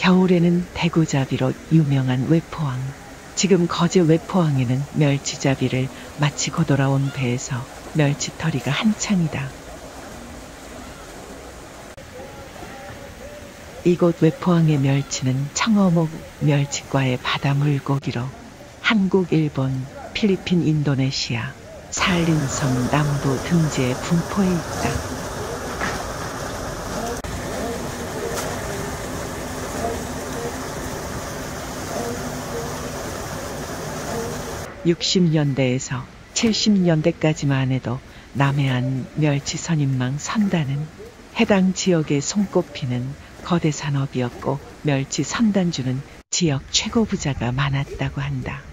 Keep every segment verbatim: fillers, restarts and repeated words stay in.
겨울에는 대구잡이로 유명한 외포항. 지금 거제 외포항에는 멸치잡이를 마치고 돌아온 배에서 멸치털이가 한창이다. 이곳 외포항의 멸치는 청어목 멸치과의 바다 물고기로 한국, 일본, 필리핀, 인도네시아, 산린섬 남부 등지에 분포해 있다. 육십 년대에서 칠십 년대까지만 해도 남해안 멸치 선인망 선단은 해당 지역에 손꼽히는 거대 산업이었고 멸치 선단주는 지역 최고 부자가 많았다고 한다.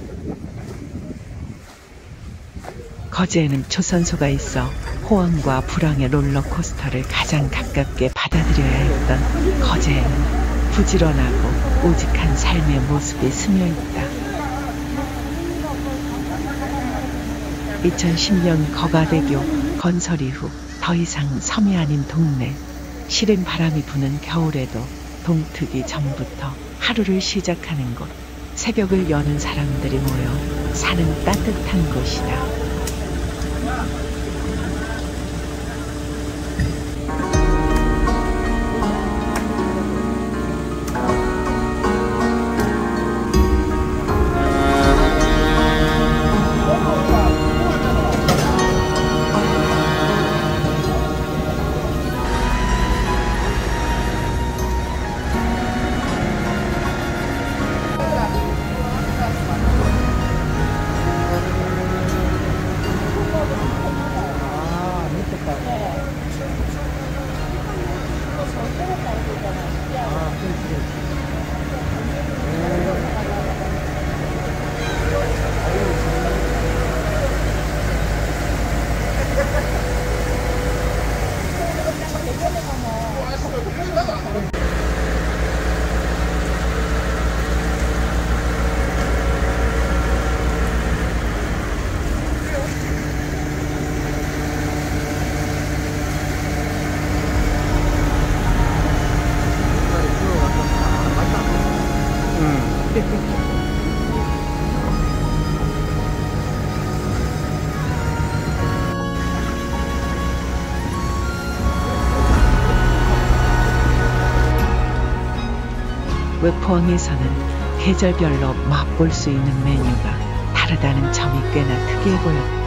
거제에는 조선소가 있어 호황과 불황의 롤러코스터를 가장 가깝게 받아들여야 했던 거제에는 부지런하고 오직한 삶의 모습이 스며있다. 이천십 년 거가대교 건설 이후 더 이상 섬이 아닌 동네. 시린 바람이 부는 겨울에도 동트기 전부터 하루를 시작하는 곳. 새벽을 여는 사람들이 모여 사는 따뜻한 곳이다. 외포항에서는 계절별로 맛볼 수 있는 메뉴가 다르다는 점이 꽤나 특이해 보였다.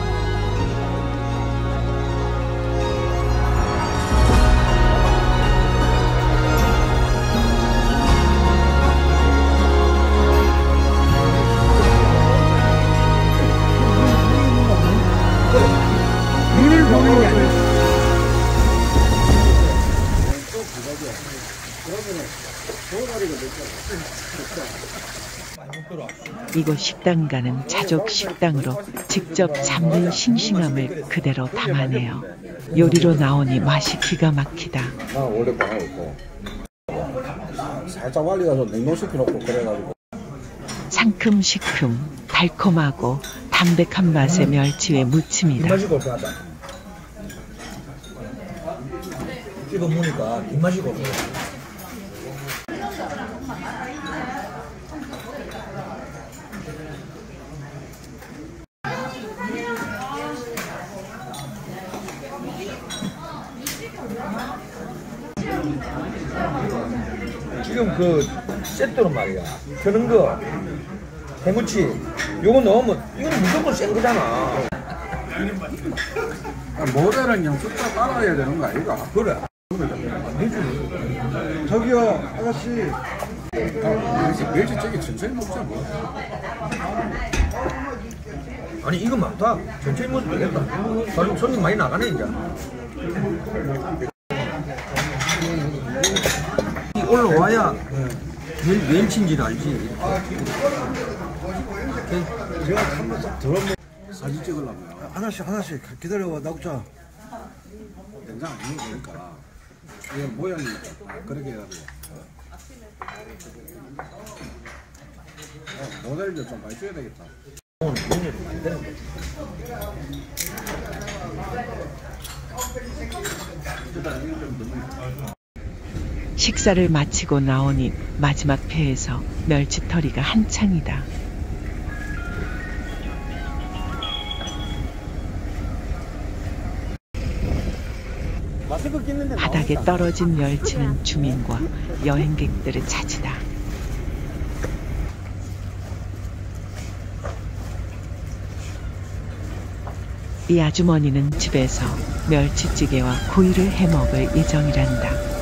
이곳 식당가는 자족 식당으로 직접 잡는 싱싱함을 그대로 담아내요. 요리로 나오니 맛이 기가 막히다. 나 원래 방아있고 살짝 말려서 냉동시켜놓고 그래가지고 상큼시큼 달콤하고 담백한 맛의 멸치회 무침이다. 뒷맛이 고소하다. 씹어 보니까 뒷맛이 고소해. 지금 그 세트로 말이야. 그런 거 해무치 요거 넣으면 이건 무조건 센 거잖아. 모델은 그냥 숫자 따라야 되는 거 아이가? 그래. 저기요 아가씨. 아, 멸치찌개 천천히 먹자 뭐. 아니 이거 많다. 천천히 먹어도 되겠다. 바로 손님 많이 나가네 이제. 올라와야 멸, 멸치인지를 알지. 제가 한번 딱 들어보면 사진 찍으려면 하나씩 하나씩 기다려봐. 나구자 된장 안 넣어도 되니까 이거 모양이 그렇게 해가지고 어, 모델도 좀 많이 줘야 되겠다. 오늘 메뉴를 만드는 거지. 식사를 마치고 나오니 마지막 배에서 멸치털이가 한창이다. 마스크 끼는데 바닥에 나오니까. 떨어진 멸치는 주민과 여행객들의 차지다. 이 아주머니는 집에서 멸치찌개와 구이를 해먹을 예정이란다.